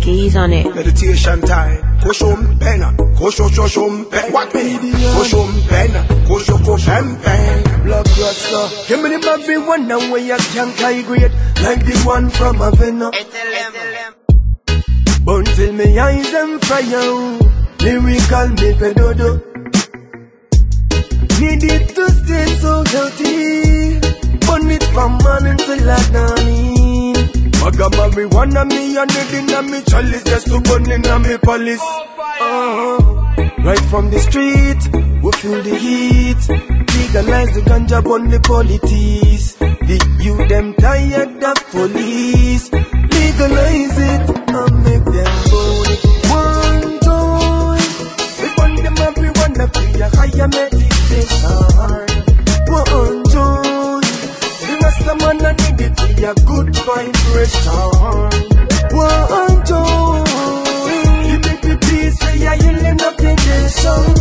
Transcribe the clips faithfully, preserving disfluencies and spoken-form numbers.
T's on it. Meditation time. Kushum pen, kusho shum pen. What me? Kushum pen, kusho kushum pen. Blood cluster. Give me the baby one now where you can't migrate like the one from Avena. Burn till me eyes them fire. Lyrical me pedodo. Need it to stay so healthy. Burn it from morning till night. Maga marijuana me and it in me chalice just to burn in me palace. Uh-huh. Right from the street, we feel the heat. Legalize the ganja, burn the politics. The youth them tired of police. Legalize it and make them burn it. One time, we burn the marijuana free a higher meditation. One time, the rest of man I need it for a good vibration. One time, you make me peace for your healing of the nation.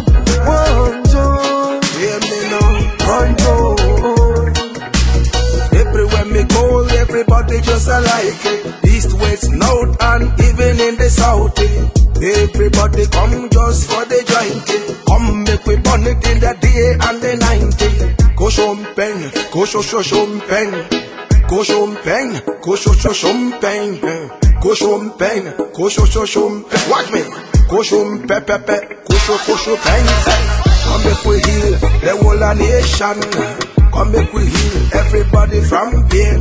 One time, Hear me now. one time. Everywhere me go, everybody just alike it. East, west, north, and even in the south. Everybody come just for the joint. Come make we burn it in the day and the night. Kushum pen, kusho shum pen. Kushum pen, kusho shum pen. Kushum pen, kusho shum pen. Watch me. Kushum pe pe pe, kusho kusho pen. Come make we heal the whole nation. Come make we heal everybody from pain.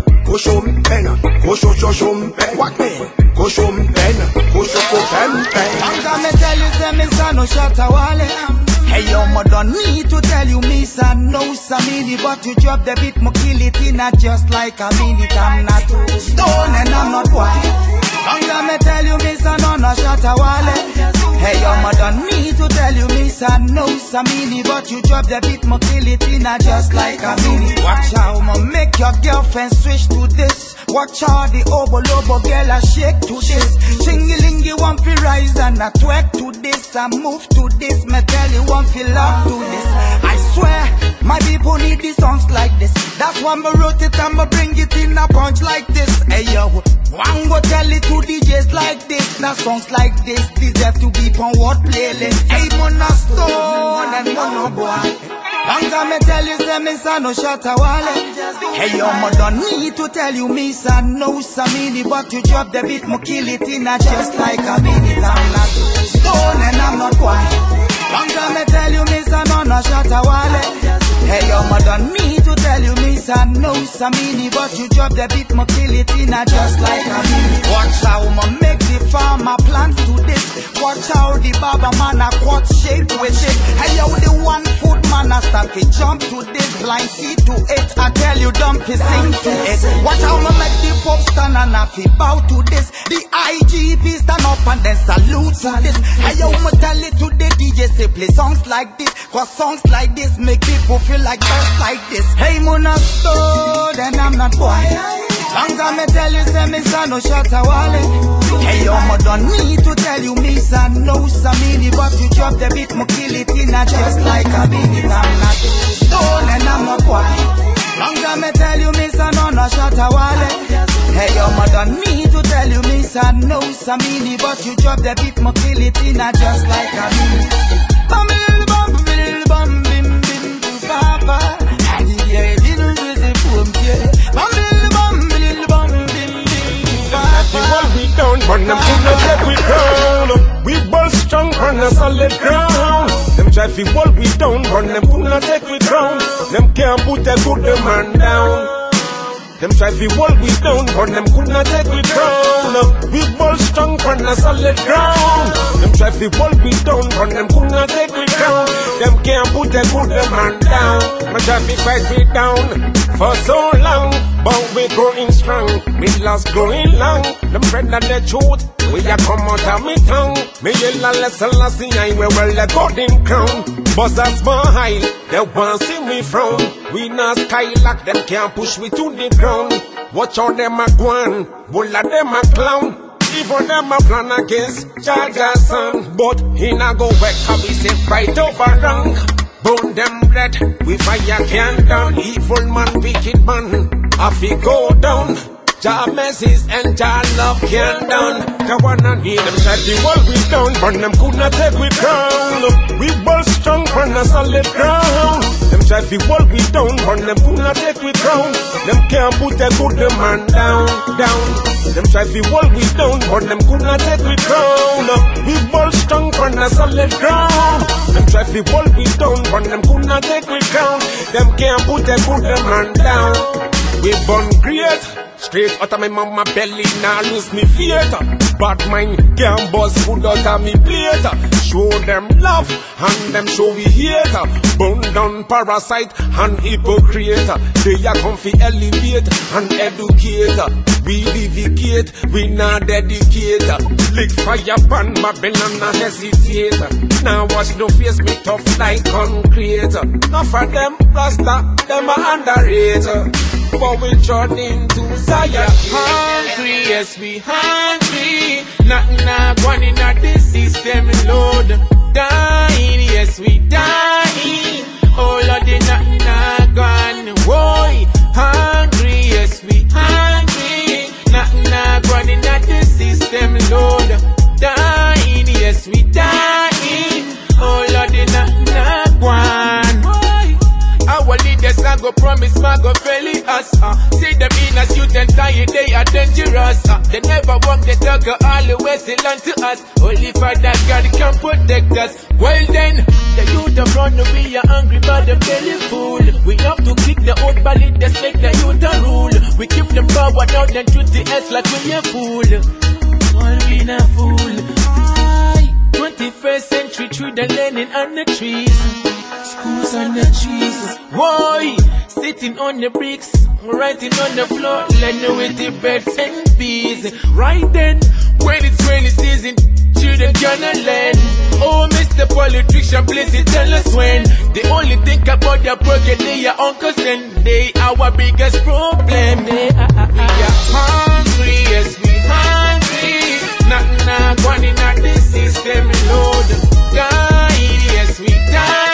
Kushum pen, kusho shum pen. Watch me. Kushum pen, kusho pen pen. I'm gonna tell you, say me son no shot a wale. Hey yo, ma don't need to tell you, me son no samini, but you drop the beat, mo kill it in a just like a minute. I'm not stone and I'm not white. I'm gonna tell you, me son no no shot a wale. Hey yo, ma don't need to tell you, me son no samini, but you drop the beat, mo kill it in a just like a minute. Watch how ma make your girlfriend switch to this. Watch how the obo lobo girl a shake to this. Chingilingi want fi rise and a twerk to this. And move to this, me tell you want fi love to this. I swear, my people need these songs like this. That's why me wrote it and me bring it in a punch like this. Hey yo, one go tell it to D Js like this. Now songs like this deserve to be on what playlist. Hey, Mona Stone and Mono Boy. Long time me tell you, say me son no shot a wale. Hey yo, ma don't need to tell you, me son no samini, but you drop the beat, mo kill it in a just like a minute. I'm not stone and I'm not white. Long time me tell you, me son no no shot a wale. Hey yo, ma don't need to tell you, me son no samini, but you drop the beat, mo kill it in a just like a minute. Watch how ma make the farmer plant to this. Watch how the baba man a quart shape with it. Hey yo, the one foot man a start to jump to this. Blind see to it, I tell you dump it, sing to it. Watch how ma make the pop stand and a fi bow to this. The I G P stand up and then salute to this. Hey yo, ma tell it to the D J say play songs like this, cause songs like this make people feel like just like this. Hey Mona Stone, and I'm not boy. Long time me tell you, say me son no shot a wale. Hey yo, ma don't need to tell you, me son no samini, but you drop the beat, mo kill it in a just like a minute. I'm not stone and I'm not white. Long time me tell you, me son no no shot a wale. Hey yo, ma don't need to tell you, me son no samini, but you drop the beat, mo kill it in a just like a minute. Bum little bum, little bum, bim bim to papa. And yeah, little busy boom, yeah. Bum little bum, little bum, bim bim to papa. What we done, burn them to the death we crown. We both strong on a solid ground. Them try fi what we done, burn them to the death we crown. Them can't put a good man down. Them try fi what we done, but them could not take we crown. We both strong on a solid ground. Them try fi what we done, but them could not take we crown. Them can't put a good man down. My try fi fight we down for so long, but we growing strong. Me lost growing long. Them friend of the truth, we a come out of me tongue. Me yell a lesson last thing I wear well the golden crown. Buzz a smile, they want see me frown. We not skylock, them can't push me to the ground. Watch how them a gwan, bull of them a clown. Even them a plan against Jaja's son. But he not go back, cause we say right over wrong. Burn them red, we fire can down. Evil man, wicked man, if he go down. Jah messes and Jah love can done. Cause one and need them try to hold we down, but them could not take we crown. We both strong on a solid ground. Them try to hold we down, but them could not take we crown. Them can't put a good man down, down. Them try to hold we down, but them could not take we crown. We both strong on a solid ground. Them try to hold we down, but them could not take we crown. Them can't put a good man down. We born great, straight out of my mama belly, now lose me faith. Bad mind can't bust food out of me plate. Show them love and them show we hate. Burn down parasite and hypocrite. They are come fi elevate and educate. We dedicate, we not dedicate. Lick fire pan Babylon and hesitate. Now watch no face me tough like concrete. Not for them rasta, them are underrated. But we trod into Zion. Hungry, yes we hungry. Nothing not going in at this system, Lord. Dying, yes we dying. Oh Lord, nothing not gone. Whoa, hungry, yes we hungry. Nothing not going in at this system, Lord. Dying, yes we dying. Oh Lord, nothing not gone. Our leaders I go promise my go fail us. Uh. See them in as youth and tired, they are dangerous. Uh. They never walk the dog, always they learn to us. Only Father God can protect us. Well then, the youth have run away, are hungry but the belly full. We have to kick the old ballad, that's make the youth a rule. We keep them forward out and treat the S like we a fool. All we a fool. Aye. twenty-first century through the learning and the trees. Schools on the trees, boy, sitting on the bricks, writing on the floor, learning with the birds and bees. Right then, when it's rainy season, children gonna learn. Oh, Mister Politician, please tell us when. They only think about their project, they are uncles and they our biggest problem. They are, we are hungry, yes we hungry. Nothing not going in at this system, Lord. Dying, yes we dying.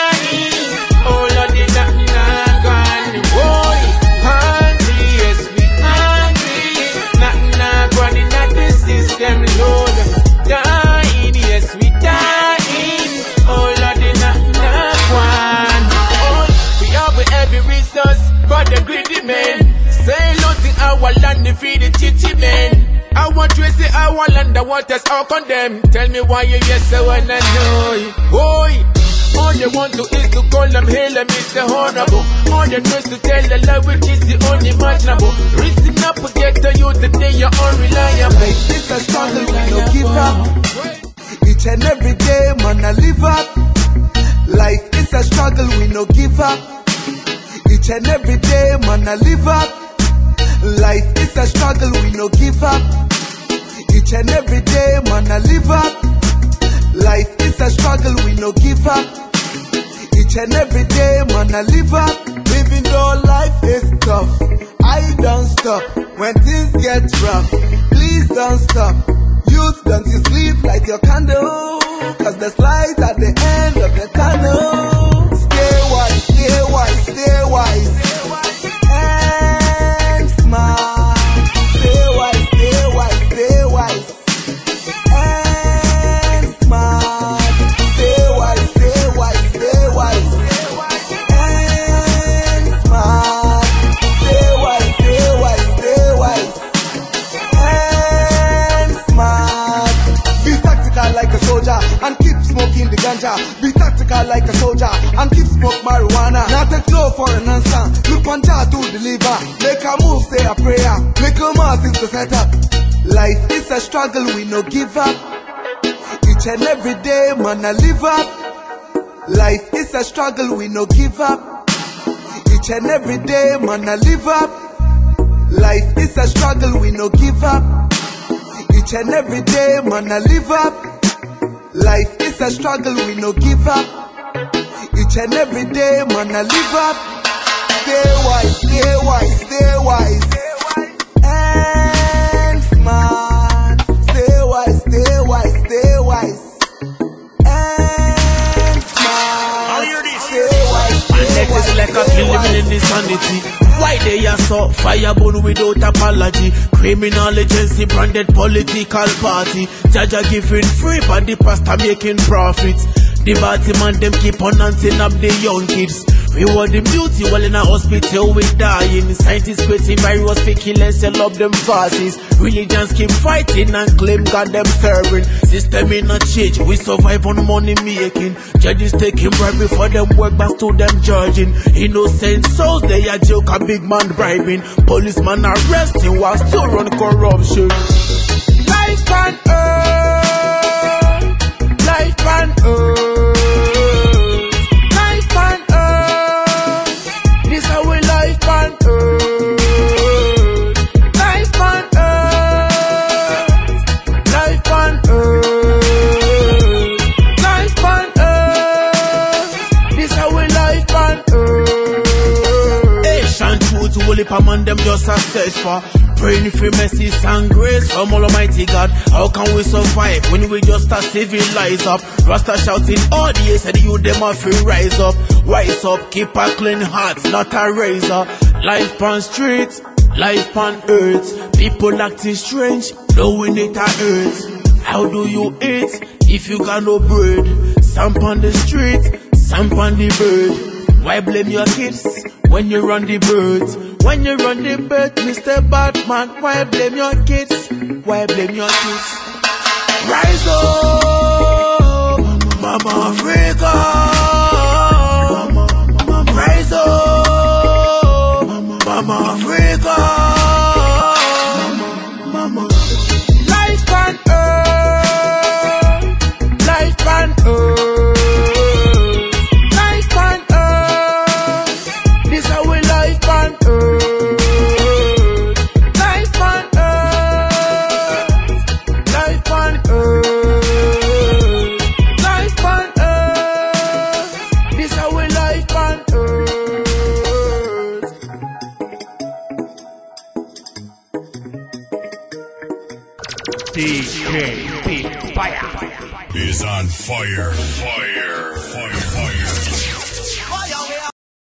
Oh Lord, the nothing not gone. Boy, hungry, yes we hungry. Nothing not gone in at this system, Lord. Dying, yes we dying. Oh Lord, the nothing not gone. Oh, we have every resource but the greedy men. Say losing our land, defeat the chitty men. I want to say our land, the waters all condemned. Tell me why you yes, I wanna know. Boy, all they want to is to call them hail and Mister Honorable. All they know is to tell the lie which is the only imaginable. Reason up to get to you today, you're unreliable. Life is a struggle, we no give up. Each and every day, man, I live up. Life is a struggle, we no give up. Each and every day, man, I live up. Life is a struggle, we no give up. Each and every day, man, I live up. Life is a struggle, we no give up. Each and every day, man, I live up. Even though life is tough, I don't stop. When things get rough, please don't stop. Youth, don't you sleep, light your candle, cause there's light at the end of the tunnel. Stay wise, stay wise, stay wise. And smile. Stay wise, stay wise, stay wise. And smile. Stay wise, stay wise, stay wise. And smile. Stay wise, stay wise, stay wise. And smile. Be tactical like a soldier and keep smoking the ganja. Be tactical like a soldier and keep smoke marijuana. Not take no for an answer. Look on Jah to deliver. Make a move, say a prayer. Make a mass is the setup. Life is a struggle, we no give up. Each and every day, man, I live up. Life is a struggle, we no give up. Each and every day, man, I live up. Life is a struggle, we no give up. Each and every day, man, I live up. Life is a struggle, we no give up. Each and every day, man, I live up. Stay wise, stay wise, stay wise. And smart. Stay wise, stay wise, stay wise. And smart. Stay wise, stay wise. like a kill living in insanity. Why they are so fireborn without apology? Criminal agency branded political party. Jaja giving free but the pastor making profits. The party man them keep on hunting up the young kids. Reward the beauty while in a hospital we dying. Scientists creating virus faking let's sell up them fascists. Religions keep fighting and claim God them serving. System in a change, we survive on money making. Judges taking bribe before them work back to them judging. Innocent souls they are joke a big man bribing. Policeman arresting while still run corruption. Life on earth, life on earth. A man them just a search for praying for mercy and grace from Almighty God. How can we survive when we just a civilize up? Rasta shouting all the years and you them have to rise up. Rise up, keep a clean heart, not a razor. Life on streets, life on earth. People acting strange, knowing it a earth. How do you eat if you got no bread? Samp on the street, samp on the bird. Why blame your kids when you run the birds? When you run the bird, Mister Batman, why blame your kids? Why blame your kids? Rise up, Mama Africa. Rise up, Mama Africa. Life on earth, life on earth. D J Big Fire is on fire. Fire.